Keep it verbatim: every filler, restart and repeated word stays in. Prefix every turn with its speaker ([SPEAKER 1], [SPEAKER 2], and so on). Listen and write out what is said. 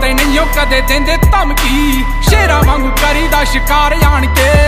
[SPEAKER 1] यारे नहीं कदे देंदे धमकी शेरा वांगू करीदा शिकार आण के